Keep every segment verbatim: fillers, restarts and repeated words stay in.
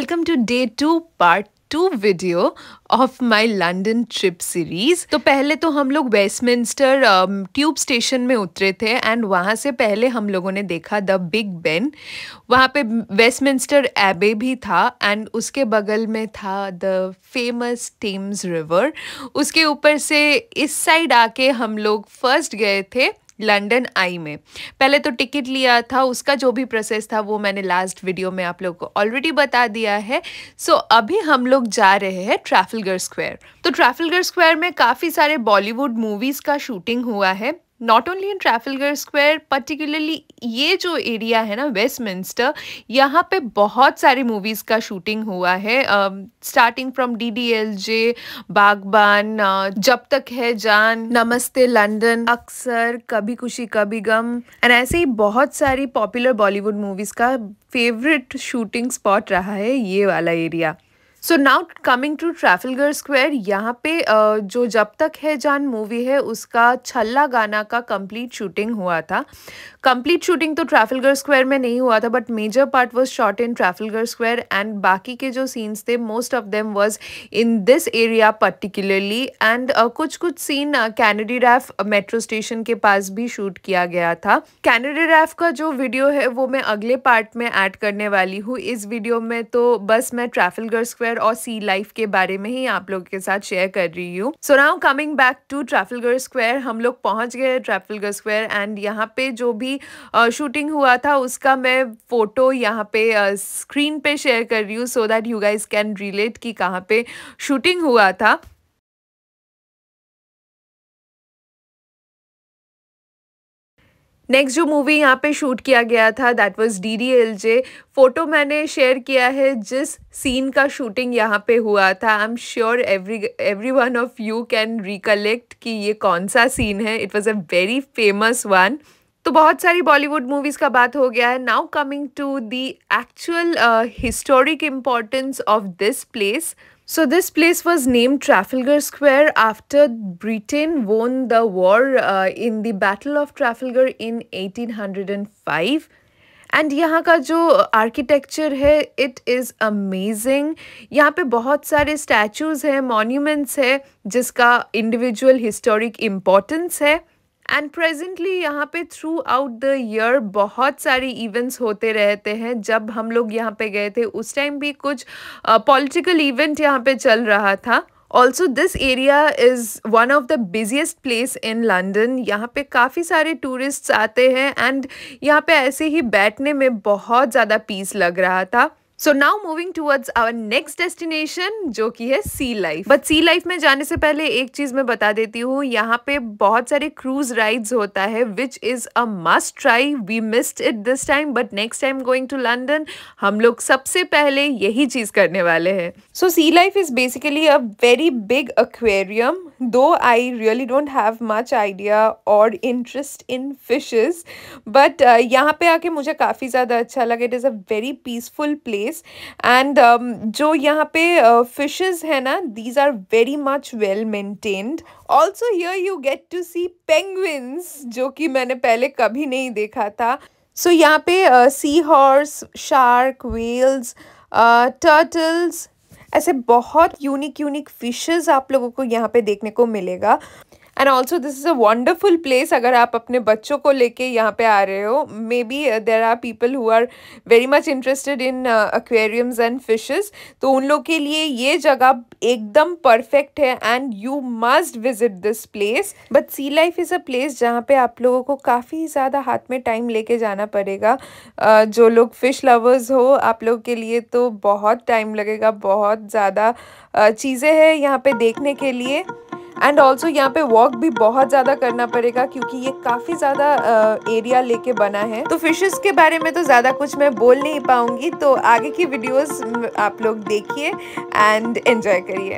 Welcome to day two part two video of my London trip series. तो पहले तो हम लोग वेस्टमिंस्टर ट्यूब स्टेशन में उतरे थे एंड वहाँ से पहले हम लोगों ने देखा द बिग बेन। वहाँ पे वेस्टमिंस्टर एबे भी था एंड उसके बगल में था द फेमस टेम्स रिवर। उसके ऊपर से इस साइड आके हम लोग फर्स्ट गए थे लंदन आई में। पहले तो टिकट लिया था, उसका जो भी प्रोसेस था वो मैंने लास्ट वीडियो में आप लोगों को ऑलरेडी बता दिया है। सो so, अभी हम लोग जा रहे हैं ट्रैफलगर स्क्वायर। तो ट्रैफलगर स्क्वायर में काफ़ी सारे बॉलीवुड मूवीज़ का शूटिंग हुआ है, not only in Trafalgar square, particularly ये जो एरिया है ना वेस्टमिंस्टर, यहाँ पे बहुत सारी मूवीज़ का शूटिंग हुआ है, starting from D D L J, Baghban, uh, जब तक है जान, नमस्ते लंदन, अक्सर, कभी खुशी कभी गम एंड ऐसे ही बहुत सारी पॉपुलर बॉलीवुड मूवीज़ का फेवरेट शूटिंग स्पॉट रहा है ये वाला area. So now coming to Trafalgar square, यहाँ पे uh, जो जब तक है जान मूवी है उसका छल्ला गाना का कंप्लीट शूटिंग हुआ था। कंप्लीट शूटिंग तो ट्रैफलगर स्क्वायर में नहीं हुआ था but major part was shot in Trafalgar square and बाकी के जो सीन्स थे most of them was in this area particularly and कुछ कुछ scene Canary Wharf metro station के पास भी शूट किया गया था। कैनेडी रैफ का जो वीडियो है वो मैं अगले पार्ट में ऐड करने वाली हूँ। इस वीडियो में तो बस मैं ट्रैफलगर स्क्वायर और सी लाइफ के बारे में ही आप लोगों के साथ शेयर कर रही हूँ। So now coming back to Trafalgar square, हम लोग पहुंच गए ट्रैफलगर स्क्वायर एंड यहाँ पे जो भी शूटिंग uh, हुआ था उसका मैं फोटो यहाँ पे स्क्रीन uh, पे शेयर कर रही हूँ so that you guys can relate कि कहाँ पे शूटिंग हुआ था। नेक्स्ट जो मूवी यहाँ पे शूट किया गया था that was D D L J. Photo मैंने शेयर किया है जिस सीन का शूटिंग यहाँ पे हुआ था। I am sure every every one of you can recollect कि ये कौन सा सीन है। It was a very famous one. तो बहुत सारी बॉलीवुड मूवीज़ का बात हो गया है। Now coming to the actual historic importance of this place. So this place was named Trafalgar Square after Britain won the war uh, in the Battle of Trafalgar in eighteen oh five. And यहाँ का जो architecture है it is amazing. यहाँ पे बहुत सारे statues हैं, monuments है जिसका इंडिविजुअल हिस्टोरिक इम्पोर्टेंस है एंड प्रेजेंटली यहाँ पे थ्रू आउट द ईयर बहुत सारे इवेंट्स होते रहते हैं। जब हम लोग यहाँ पे गए थे उस टाइम भी कुछ पॉलिटिकल uh, इवेंट यहाँ पे चल रहा था। Also this area is one of the busiest place in London. यहाँ पे काफ़ी सारे टूरिस्ट्स आते हैं एंड यहाँ पे ऐसे ही बैठने में बहुत ज़्यादा पीस लग रहा था। So now moving towards our next destination जो कि है sea life. But sea life में जाने से पहले एक चीज़ मैं बता देती हूँ, यहाँ पे बहुत सारे क्रूज राइड्स होता है which is a must try. We missed it this time but next time going to London हम लोग सबसे पहले यही चीज़ करने वाले हैं। So sea life is basically a very big aquarium, though I really don't have much idea और इंटरेस्ट इन फिशेस बट यहाँ पे आके मुझे काफ़ी ज़्यादा अच्छा लगा। It is a very peaceful place and um, जो यहाँ पे फिशेस uh, है ना, these are very much well maintained. Also here you get to see penguins जो कि मैंने पहले कभी नहीं देखा था। सो so, यहाँ पे sea horse, shark, whales, turtles, ऐसे बहुत यूनिक यूनिक फिशेस आप लोगों को यहाँ पे देखने को मिलेगा। And also this is a wonderful place अगर आप अपने बच्चों को लेके यहाँ पे आ रहे हो। Maybe there are people who are very much interested in aquariums and fishes, तो उन लोग के लिए ये जगह एकदम परफेक्ट है and you must visit this place. But sea life is a place जहाँ पे आप लोगों को काफ़ी ज़्यादा हाथ में टाइम लेके जाना पड़ेगा। uh, जो लोग फ़िश लवर्स हो आप लोग के लिए तो बहुत टाइम लगेगा, बहुत ज़्यादा uh, चीज़ें हैं यहाँ पे देखने के लिए एंड ऑल्सो यहाँ पे वॉक भी बहुत ज़्यादा करना पड़ेगा क्योंकि ये काफ़ी ज़्यादा एरिया लेके बना है। तो फिशेस के बारे में तो ज़्यादा कुछ मैं बोल नहीं पाऊँगी, तो आगे की वीडियोस आप लोग देखिए एंड एंजॉय करिए।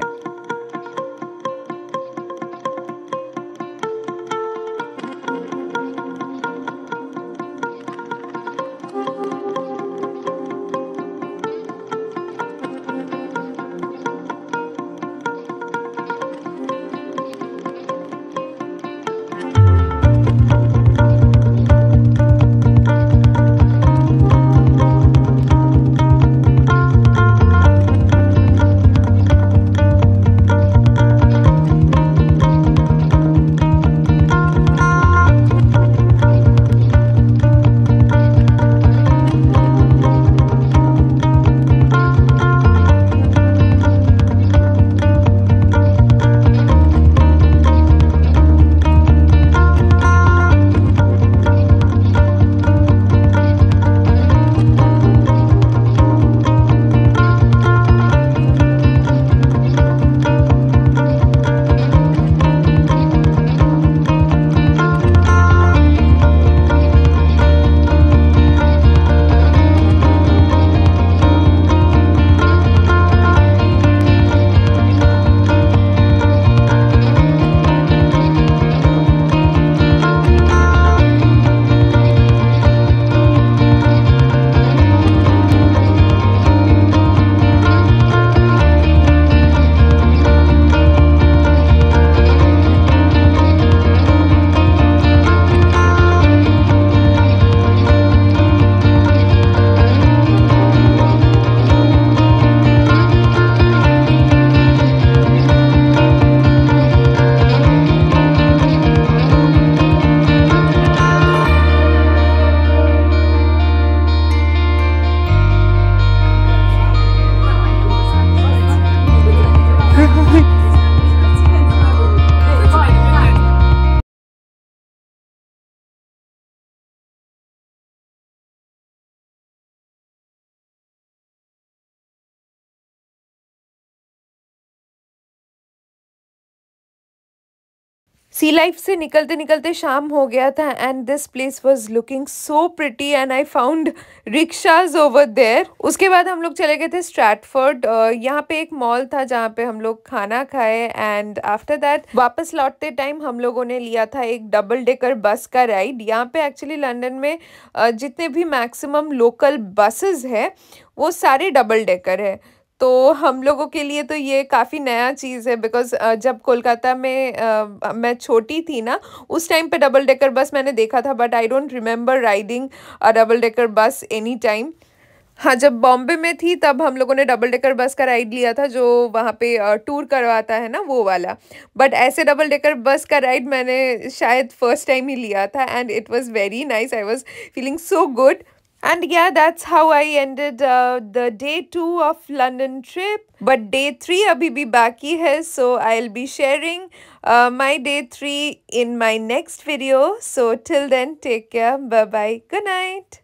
सी लाइफ से निकलते निकलते शाम हो गया था and this place was looking so pretty and I found rickshaws over there. उसके बाद हम लोग चले गए थे स्ट्रैटफोर्ड। यहाँ पे एक मॉल था जहाँ पे हम लोग खाना खाए एंड आफ्टर दैट वापस लौटते टाइम हम लोगों ने लिया था एक डबल डेकर बस का राइड। यहाँ पे एक्चुअली लंदन में uh, जितने भी मैक्सिमम लोकल बसेस है वो सारे डबल डेकर है। तो हम लोगों के लिए तो ये काफ़ी नया चीज़ है बिकॉज़ जब कोलकाता में अ, मैं छोटी थी ना उस टाइम पे डबल डेकर बस मैंने देखा था but I don't remember riding a double decker bus any time. हाँ, जब बॉम्बे में थी तब हम लोगों ने डबल डेकर बस का राइड लिया था जो वहाँ पे अ, टूर करवाता है ना वो वाला। बट ऐसे डबल डेकर बस का राइड मैंने शायद फर्स्ट टाइम ही लिया था and it was very nice. I was feeling so good. And yeah, that's how I ended uh, the day two of London trip. But day three abhi bhi baki hai, so I'll be sharing uh, my day three in my next video. So till then, take care. Bye bye. Good night.